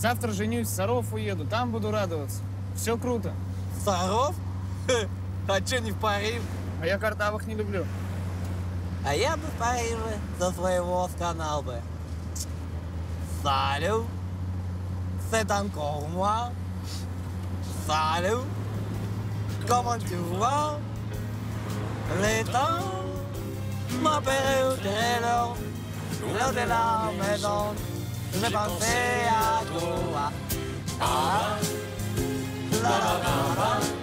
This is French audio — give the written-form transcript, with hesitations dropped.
Завтра женюсь, в Саров уеду, там буду радоваться. Все круто. Саров? А че не в Париж? А я картавых не люблю. А я бы в Париже за своего сканал бы. Salut, c'est encore moi. Salut, comment tu vas? Les temps m'appellent l'heure de la maison. Je pensais à toi. Ah, la la la la.